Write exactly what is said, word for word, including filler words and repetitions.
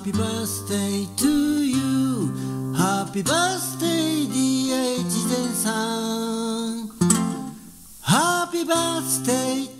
Happy birthday to you Happy birthday dear 越前さん Happy birthday